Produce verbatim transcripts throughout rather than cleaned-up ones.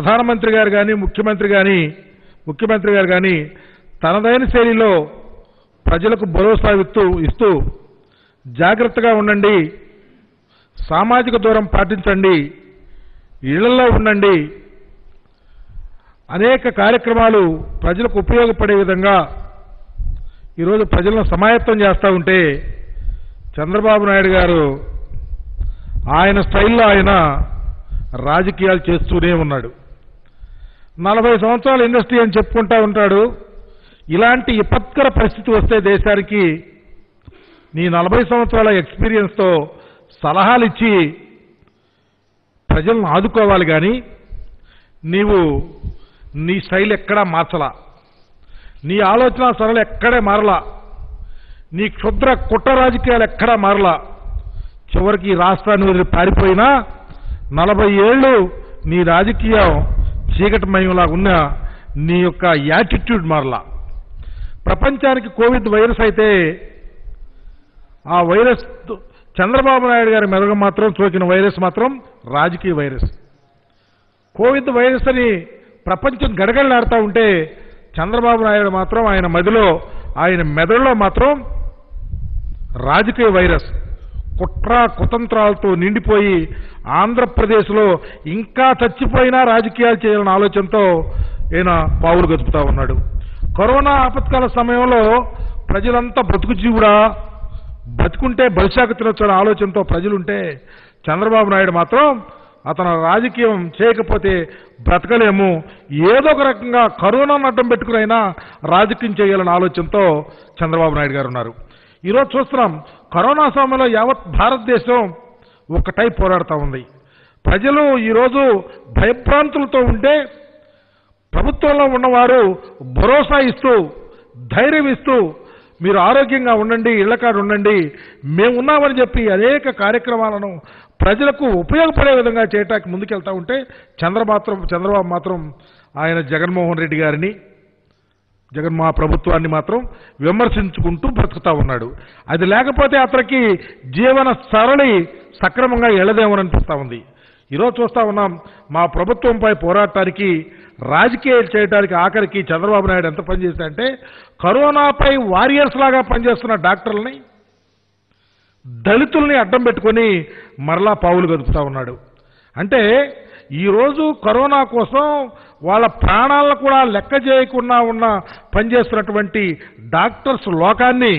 ప్రధానమంత్రి గారు కానీ ముఖ్యమంత్రి కానీ ముఖ్యమంత్రి గారు కానీ తనదైన శైలిలో ప్రజలకు భరోసా ఇస్తూ ఇస్తూ జాగ్రత్తగా ఉండండి, సామాజిక దూరం పాటించండి, ఇళ్లలో ఉండండి, అనేక కార్యక్రమాలు ప్రజలకు ఉపయోగపడే విధంగా ఈరోజు ప్రజలను సమాయత్తం చేస్తూ ఉంటే చంద్రబాబు నాయుడు గారు ఆయన స్టైల్లో ఆయన రాజకీయాలు చేస్తూనే ఉన్నాడు. నలభై సంవత్సరాల ఇండస్ట్రీ అని చెప్పుకుంటూ ఉంటాడు. ఇలాంటి విపత్కర పరిస్థితి వస్తే దేశానికి నీ నలభై సంవత్సరాల ఎక్స్పీరియన్స్తో సలహాలు ఇచ్చి ప్రజలను ఆదుకోవాలి కానీ నీవు నీ స్టైల్ ఎక్కడా మార్చలా, నీ ఆలోచన సరళ ఎక్కడే మారలా, నీ క్షుద్ర కుట్ర రాజకీయాలు ఎక్కడా మారలా. చివరికి ఈ రాష్ట్రాన్ని వదిలి పారిపోయినా నలభై ఏళ్ళు నీ రాజకీయం చీకటిమయంలా ఉన్న నీ యొక్క యాటిట్యూడ్ మారలా. ప్రపంచానికి కోవిడ్ వైరస్ అయితే ఆ వైరస్ చంద్రబాబు నాయుడు గారి మెదడు మాత్రం సోకిన వైరస్ మాత్రం రాజకీయ వైరస్. కోవిడ్ వైరస్ అని ప్రపంచం గడగడలాడుతూ ఉంటే చంద్రబాబు నాయుడు మాత్రం ఆయన మదిలో ఆయన మెదడులో మాత్రం రాజకీయ వైరస్ కుట్ర కుతంత్రాలతో నిండిపోయి ఆంధ్రప్రదేశ్లో ఇంకా చచ్చిపోయినా రాజకీయాలు చేయాలన్న ఆలోచనతో ఈయన పావులు గదుపుతా ఉన్నాడు. కరోనా ఆపత్కాల సమయంలో ప్రజలంతా బతుకు జీవుడా, బతుకుంటే బలిశాఖ తినొచ్చని ఆలోచనతో ప్రజలుంటే చంద్రబాబు నాయుడు మాత్రం అతను రాజకీయం చేయకపోతే బ్రతకలేము, ఏదో ఒక రకంగా కరోనాను అడ్డం పెట్టుకునైనా రాజకీయం చేయాలన్న ఆలోచనతో చంద్రబాబు నాయుడు గారు ఉన్నారు. ఈరోజు చూస్తున్నాం కరోనా సమయంలో యావత్ భారతదేశం ఒకటై పోరాడుతూ ఉంది. ప్రజలు ఈరోజు భయభ్రాంతులతో ఉంటే ప్రభుత్వంలో ఉన్నవారు భరోసా ఇస్తూ ధైర్యం ఇస్తూ మీరు ఆరోగ్యంగా ఉండండి, ఇళ్లకాడ ఉండండి, మేము ఉన్నామని చెప్పి అనేక కార్యక్రమాలను ప్రజలకు ఉపయోగపడే విధంగా చేయటానికి ముందుకెళ్తా ఉంటే చంద్రబాబు చంద్రబాబు మాత్రం ఆయన జగన్మోహన్ రెడ్డి గారిని జగన్మోహ ప్రభుత్వాన్ని మాత్రం విమర్శించుకుంటూ బ్రతుకుతా ఉన్నాడు. అది లేకపోతే అతనికి జీవన సరళి సక్రమంగా ఎళ్ళదేమని అనిపిస్తూ ఉంది. ఈరోజు చూస్తూ ఉన్నాం మా ప్రభుత్వంపై పోరాటానికి రాజకీయాలు చేయడానికి ఆఖరికి చంద్రబాబు నాయుడు ఎంత పనిచేశాడంటే కరోనాపై వారియర్స్ లాగా పనిచేస్తున్న డాక్టర్లని దళితుల్ని అడ్డం పెట్టుకొని మరలా పావులు గదుపుతా ఉన్నాడు. అంటే ఈరోజు కరోనా కోసం వాళ్ళ ప్రాణాలను కూడా లెక్క చేయకుండా ఉన్న పనిచేస్తున్నటువంటి డాక్టర్స్ లోకాన్ని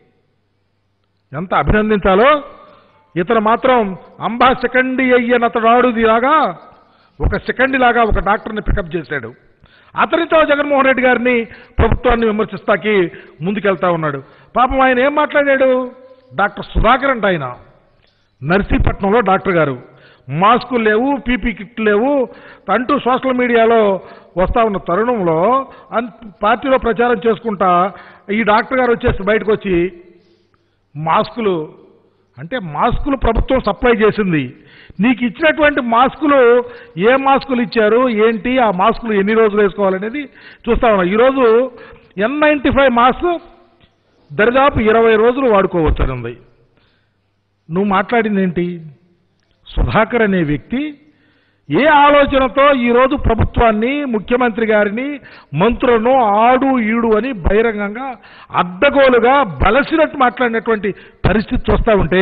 ఎంత అభినందించాలో ఇతను మాత్రం అంబా సెకండ్ అయ్యనతడు ఆడుదిలాగా ఒక సెకండ్ లాగా ఒక డాక్టర్ని పికప్ చేశాడు. అతనితో జగన్మోహన్ రెడ్డి గారిని ప్రభుత్వాన్ని విమర్శిస్తాకి ముందుకెళ్తా ఉన్నాడు. పాపం ఆయన ఏం మాట్లాడాడు? డాక్టర్ సుధాకర్ అంట, ఆయన నర్సీపట్నంలో డాక్టర్ గారు, మాస్కులు లేవు, పీపీ కిట్లు లేవు అంటూ సోషల్ మీడియాలో వస్తూ ఉన్న తరుణంలో పార్టీలో ప్రచారం చేసుకుంటా ఈ డాక్టర్ గారు వచ్చేసి బయటకు వచ్చి మాస్కులు అంటే మాస్కులు ప్రభుత్వం సప్లై చేసింది, నీకు ఇచ్చినటువంటి మాస్కులు ఏ మాస్కులు ఇచ్చారు ఏంటి, ఆ మాస్కులు ఎన్ని రోజులు వేసుకోవాలనేది చూస్తా ఉన్నాం. ఈరోజు ఎన్ నైంటీ ఫైవ్ మాస్క్ దరిదాపు ఇరవై రోజులు వాడుకోవచ్చు ఉంది. నువ్వు మాట్లాడింది ఏంటి? సుధాకర్ అనే వ్యక్తి ఏ ఆలోచనతో ఈరోజు ప్రభుత్వాన్ని ముఖ్యమంత్రి గారిని మంత్రులను ఆడు ఈడు అని బహిరంగంగా అడ్డగోలుగా బలసినట్టు మాట్లాడినటువంటి పరిస్థితి చూస్తూ ఉంటే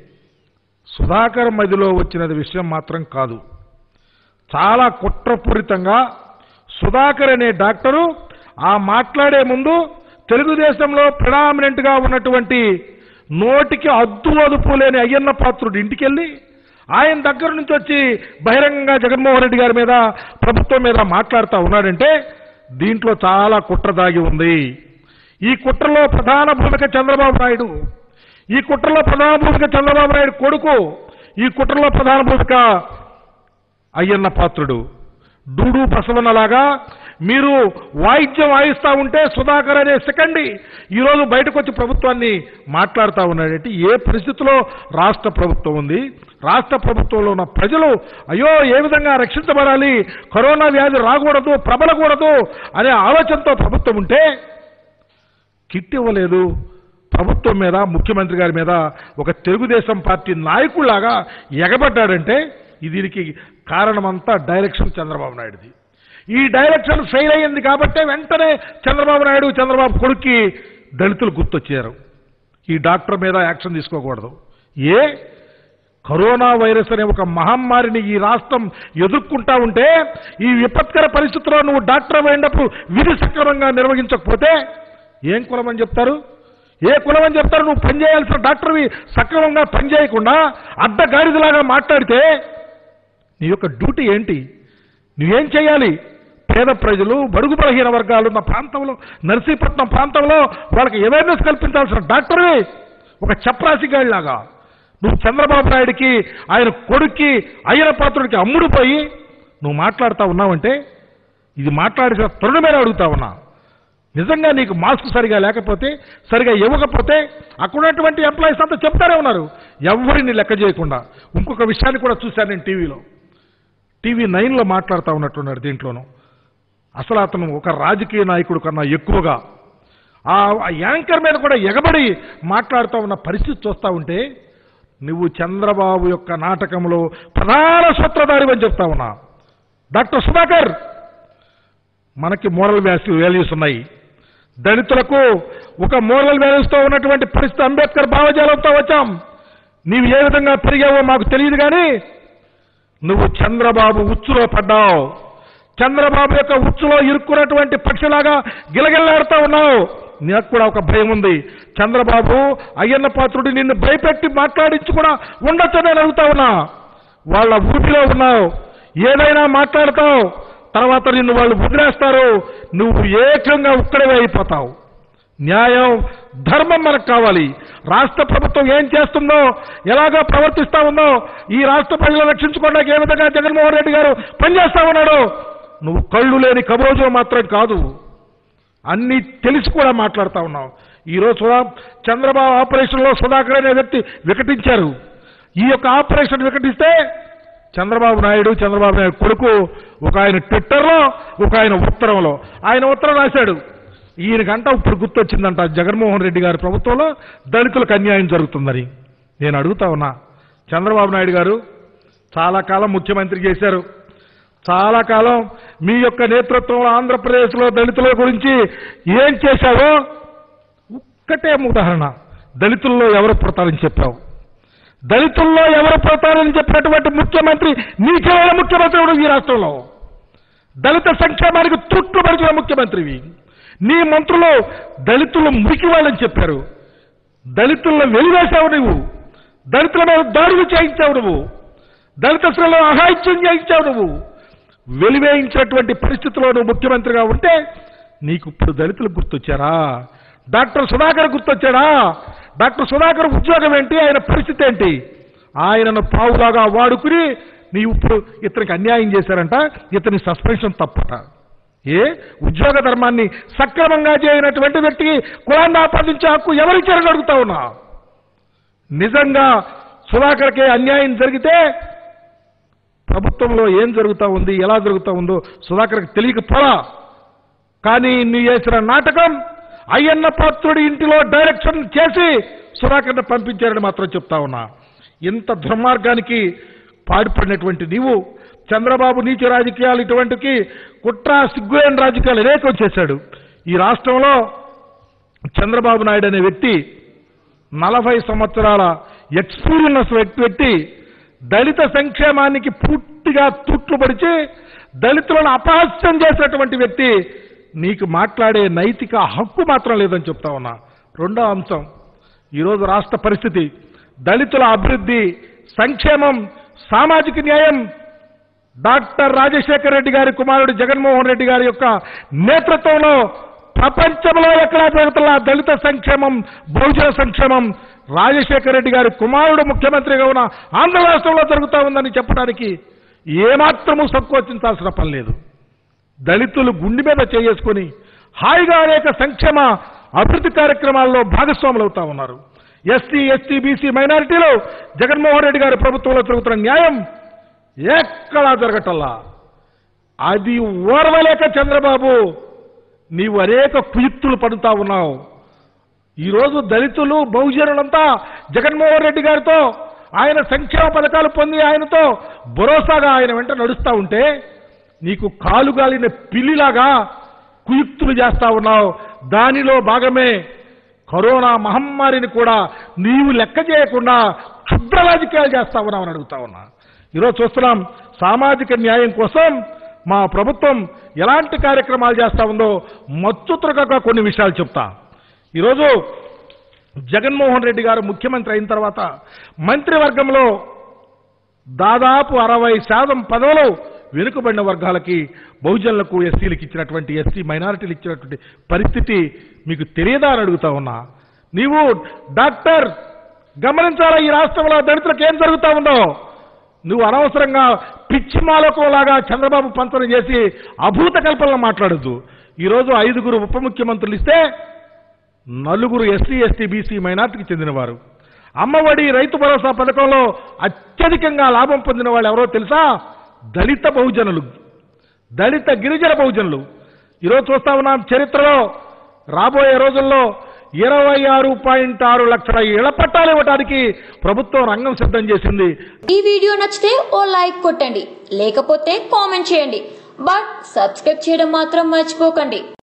సుధాకర్ మదిలో వచ్చినది విషయం మాత్రం కాదు. చాలా కుట్రపూరితంగా సుధాకర్ అనే డాక్టరు ఆ మాట్లాడే ముందు తెలుగుదేశంలో ప్రిడామినెంట్గా ఉన్నటువంటి నోటికి అద్దు అదుపు లేని అయ్యన్న పాత్రుడు ఇంటికెళ్ళి ఆయన దగ్గర నుంచి వచ్చి బహిరంగంగా జగన్మోహన్ రెడ్డి గారి మీద ప్రభుత్వం మీద మాట్లాడుతూ ఉన్నాడంటే దీంట్లో చాలా కుట్ర దాగి ఉంది. ఈ కుట్రలో ప్రధాన భూమిక చంద్రబాబు నాయుడు, ఈ కుట్రలో ప్రధాన భూమిక చంద్రబాబు నాయుడు కొడుకు, ఈ కుట్రలో ప్రధాన భూమిక అయ్యన్న పాత్రుడు. డూడు బసవన్నలాగా మీరు వాయిద్యం వాయిస్తూ ఉంటే సుధాకర్ అనే సెకండ్ ఈరోజు బయటకు వచ్చి ప్రభుత్వాన్ని మాట్లాడుతూ ఉన్నాడంటే ఏ పరిస్థితిలో రాష్ట్ర ప్రభుత్వం ఉంది, రాష్ట్ర ప్రభుత్వంలో ఉన్న ప్రజలు అయ్యో ఏ విధంగా రక్షించబడాలి, కరోనా వ్యాధి రాకూడదు, ప్రబలకూడదు అనే ఆలోచనతో ప్రభుత్వం ఉంటే కిట్ ఇవ్వలేదు. ప్రభుత్వం మీద ముఖ్యమంత్రి గారి మీద ఒక తెలుగుదేశం పార్టీ నాయకుడిలాగా ఎగబడ్డాడంటే దీనికి కారణమంతా డైరెక్షన్ చంద్రబాబు నాయుడుది. ఈ డైరెక్షన్ ఫెయిల్ అయ్యింది కాబట్టే వెంటనే చంద్రబాబు నాయుడు చంద్రబాబు కొడుక్కి దళితులు గుర్తొచ్చారు. ఈ డాక్టర్ మీద యాక్షన్ తీసుకోకూడదు. ఏ కరోనా వైరస్ అనే ఒక మహమ్మారిని ఈ రాష్ట్రం ఎదుర్కొంటా ఉంటే ఈ విపత్కర పరిస్థితుల్లో నువ్వు డాక్టర్ అయినప్పుడు విధి సక్రమంగా నిర్వహించకపోతే ఏం కులం అని చెప్తారు? ఏ కులం అని చెప్తారు? నువ్వు పనిచేయాల్సిన డాక్టర్వి సక్రమంగా పనిచేయకుండా అడ్డగాడిదలాగా మాట్లాడితే నీ యొక్క డ్యూటీ ఏంటి? నువ్వేం చేయాలి? పేద ప్రజలు, బడుగు బలహీన వర్గాలు ఉన్న ప్రాంతంలో, నర్సీపట్నం ప్రాంతంలో వాళ్ళకి అవేర్నెస్ కల్పించాల్సిన డాక్టర్వి ఒక చప్రాసిగాడిలాగా నువ్వు చంద్రబాబు నాయుడికి, ఆయన కొడుక్కి, అయ్యన్న పాత్రుడికి అమ్ముడు పోయి నువ్వు మాట్లాడుతూ ఉన్నావంటే ఇది మాట్లాడిన తరుణమైన అడుగుతా ఉన్నా. నిజంగా నీకు మాస్క్ సరిగా లేకపోతే, సరిగా ఇవ్వకపోతే అక్కడ ఉన్నటువంటి ఎంప్లాయీస్ అంతా చెప్తారే ఉన్నారు, ఎవరిని లెక్క చేయకుండా. ఇంకొక విషయాన్ని కూడా చూశాను నేను టీవీలో, టీవీ నైన్లో మాట్లాడుతూ ఉన్నట్టున్నాడు. దీంట్లోనూ అసలు అతను ఒక రాజకీయ నాయకుడు కన్నా ఎక్కువగా ఆ యాంకర్ మీద కూడా ఎగబడి మాట్లాడుతూ ఉన్న పరిస్థితి చూస్తూ ఉంటే నువ్వు చంద్రబాబు యొక్క నాటకంలో ప్రధాన సూత్రధారి అని చెప్తా ఉన్నా. డాక్టర్ సుధాకర్, మనకి మోరల్ వాల్యూస్ ఉన్నాయి, దళితులకు ఒక మోరల్ వాల్యూస్తో ఉన్నటువంటి పరిస్థితి అంబేద్కర్ భావజాలంతో వచ్చాం. నీవు ఏ విధంగా పెరిగావో మాకు తెలియదు, కానీ నువ్వు చంద్రబాబు ఉచ్చులో పడ్డావు. చంద్రబాబు యొక్క ఉచ్చులో ఇరుక్కున్నటువంటి పక్షిలాగా గిలగిల్లాడుతూ ఉన్నావు. నాకు కూడా ఒక భయం ఉంది. చంద్రబాబు, అయ్యన్న పాత్రుడు నిన్ను భయపెట్టి మాట్లాడించి కూడా ఉండొచ్చు నేను అడుగుతా ఉన్నా. వాళ్ళ ఊపిలో ఉన్నావు, ఏదైనా మాట్లాడతావు, తర్వాత నిన్ను వాళ్ళు వదిలేస్తారు, నువ్వు ఏకంగా ఉక్కడవే అయిపోతావు. న్యాయం, ధర్మం మనకు కావాలి. రాష్ట్ర ప్రభుత్వం ఏం చేస్తుందో, ఎలాగో ప్రవర్తిస్తా ఉందో, ఈ రాష్ట్ర ప్రజలను రక్షించుకోవడానికి ఏ విధంగా జగన్మోహన్ రెడ్డి గారు పనిచేస్తా ఉన్నాడో నువ్వు కళ్ళు లేని కబోజులు మాత్రం కాదు, అన్నీ తెలిసి కూడా మాట్లాడుతూ ఉన్నావు. ఈరోజు చంద్రబాబు ఆపరేషన్లో సుధాకర్ అనే వ్యక్తి వికటించారు. ఈ యొక్క ఆపరేషన్ వికటిస్తే చంద్రబాబు నాయుడు, చంద్రబాబు నాయుడు కొడుకు ఒక ఆయన ట్విట్టర్లో, ఒక ఆయన ఉత్తరంలో, ఆయన ఉత్తరం రాశాడు, ఈయనకంట ఇప్పుడు గుర్తొచ్చిందంట జగన్మోహన్ రెడ్డి గారి ప్రభుత్వంలో దళితులకు అన్యాయం జరుగుతుందని. నేను అడుగుతా ఉన్నా, చంద్రబాబు నాయుడు గారు చాలా కాలం ముఖ్యమంత్రి చేశారు, చాలా కాలం మీ యొక్క నేతృత్వంలో ఆంధ్రప్రదేశ్లో దళితుల గురించి ఏం చేశావో ఒక్కటే ఉదాహరణ. దళితుల్లో ఎవరు పుడతారని చెప్పావు, దళితుల్లో ఎవరు పుడతారని చెప్పినటువంటి ముఖ్యమంత్రి నీచమైన ముఖ్యమంత్రి ఈ రాష్ట్రంలో. దళిత సంక్షేమానికి తుట్టుపరిచిన ముఖ్యమంత్రివి. నీ మంత్రులు దళితులు మురికి వాళ్ళని చెప్పారు, దళితులను వెలివేశావు నువ్వు, దళితుల మీద దాడులు చేయించావు నువ్వు, దళిత స్త్రీలను అఘాయిత్యం చేయించావు నువ్వు. వెలివేయించినటువంటి పరిస్థితిలో నువ్వు ముఖ్యమంత్రిగా ఉంటే నీకు ఇప్పుడు దళితులు గుర్తొచ్చారా? డాక్టర్ సుధాకర్ గుర్తొచ్చాడా? డాక్టర్ సుధాకర్ ఉద్యోగం ఏంటి, ఆయన పరిస్థితి ఏంటి? ఆయనను పావులాగా వాడుకుని నీవు ఇప్పుడు ఇతనికి అన్యాయం చేశారంట, ఇతని సస్పెన్షన్ తప్పట. ఏ ఉద్యోగ ధర్మాన్ని సక్రమంగా చేయనటువంటి వ్యక్తికి కులాన్ని ఆపాదించే హక్కు ఎవరిచ్చారని అడుగుతా ఉన్నా. నిజంగా సుధాకర్కి అన్యాయం జరిగితే ప్రభుత్వంలో ఏం జరుగుతూ ఉంది, ఎలా జరుగుతూ ఉందో సుధాకర్కి తెలియకపోరా. కానీ నీ చేసిన నాటకం అయ్యన్న పాత్రుడి ఇంటిలో డైరెక్షన్ చేసి సుధాకర్ని పంపించారని మాత్రం చెప్తా ఉన్నా. ఇంత దుర్మార్గానికి పాడుపడినటువంటి నీవు చంద్రబాబు నీచ రాజకీయాలు, ఇటువంటికి కుట్ర సిగ్గులేని రాజకీయాలు అనేకం చేశాడు. ఈ రాష్ట్రంలో చంద్రబాబు నాయుడు అనే వ్యక్తి నలభై సంవత్సరాల ఎక్స్పీరియన్స్ వ్యక్తి దళిత సంక్షేమానికి పూర్తిగా తూట్లు పడిచి దళితులను అపహాస్యం చేసినటువంటి వ్యక్తి. నీకు మాట్లాడే నైతిక హక్కు మాత్రం లేదని చెప్తా ఉన్నా. రెండో అంశం, ఈరోజు రాష్ట్ర పరిస్థితి, దళితుల అభివృద్ధి, సంక్షేమం, సామాజిక న్యాయం డాక్టర్ రాజశేఖర రెడ్డి గారి కుమారుడు జగన్మోహన్ రెడ్డి గారి యొక్క నేతృత్వంలో ప్రపంచంలో ఎక్కడా జరుగుతున్న దళిత సంక్షేమం, బహుజన సంక్షేమం రాజశేఖర రెడ్డి గారి కుమారుడు ముఖ్యమంత్రిగా ఉన్న ఆంధ్ర రాష్ట్రంలో జరుగుతూ ఉందని చెప్పడానికి ఏమాత్రము సంకోచించాల్సిన పని లేదు. దళితులు గుండె మీద చేసుకొని హాయిగా అనేక సంక్షేమ అభివృద్ధి కార్యక్రమాల్లో భాగస్వాములు అవుతా ఉన్నారు. ఎస్సీ, ఎస్టీ, బీసీ, మైనారిటీలు జగన్మోహన్ రెడ్డి గారి ప్రభుత్వంలో జరుగుతున్న న్యాయం ఎక్కడా జరగటల్లా. అది ఓర్వలేక చంద్రబాబు నీవు అనేక కుయుక్తులు పడుతూ ఉన్నావు. ఈరోజు దళితులు, బహుజనులంతా జగన్మోహన్ రెడ్డి గారితో ఆయన సంక్షేమ పథకాలు పొంది ఆయనతో భరోసాగా ఆయన వెంట నడుస్తూ ఉంటే నీకు కాలుగాలిన పిల్లిలాగా కుయుక్తులు చేస్తా ఉన్నావు. దానిలో భాగమే కరోనా మహమ్మారిని కూడా నీవు లెక్క చేయకుండా క్షుద్ర రాజకీయాలు చేస్తా ఉన్నామని అడుగుతా ఉన్నా. ఈరోజు చూస్తున్నాం సామాజిక న్యాయం కోసం మా ప్రభుత్వం ఎలాంటి కార్యక్రమాలు చేస్తా ఉందో మచ్చుతురకగా కొన్ని విషయాలు చెప్తా. ఈరోజు జగన్మోహన్ రెడ్డి గారు ముఖ్యమంత్రి అయిన తర్వాత మంత్రివర్గంలో దాదాపు అరవై శాతం పదవులు వెనుకబడిన వర్గాలకి, బహుజనులకు, ఎస్సీలకు ఇచ్చినటువంటి, ఎస్సీ మైనారిటీలు ఇచ్చినటువంటి పరిస్థితి మీకు తెలియదా అని అడుగుతా ఉన్నా. నీవు డాక్టర్ గమనించాలా ఈ రాష్ట్రంలో దళితులకు ఏం జరుగుతూ ఉందో. నువ్వు అనవసరంగా పిచ్చి మాలకంలాగా చంద్రబాబు పంచన చేసి అభూత కల్పనలు మాట్లాడద్దు. ఈరోజు ఐదుగురు ఉప ముఖ్యమంత్రులు ఇస్తే నలుగురు ఎస్సీ ఎస్టీ బీసీ మైనార్టీకి చెందినవారు. అమ్మఒడి, రైతు భరోసా పథకంలో అత్యధికంగా లాభం పొందిన వాళ్ళు ఎవరో తెలుసా? దళిత బహుజనులు, దళిత గిరిజన బహుజనులు. ఈరోజు చూస్తా ఉన్నాం చరిత్రలో రాబోయే రోజుల్లో ఇరవై ఆరు పాయింట్ ఆరు లక్షల ఇళ్ల పట్టాలు ఇవ్వడానికి ప్రభుత్వం రంగం సిద్ధం చేసింది. ఈ వీడియో నచ్చితే ఓ లైక్ కొట్టండి, లేకపోతే కామెంట్ చేయండి. బట్ సబ్స్క్రైబ్ చేయడం మాత్రం మర్చిపోకండి.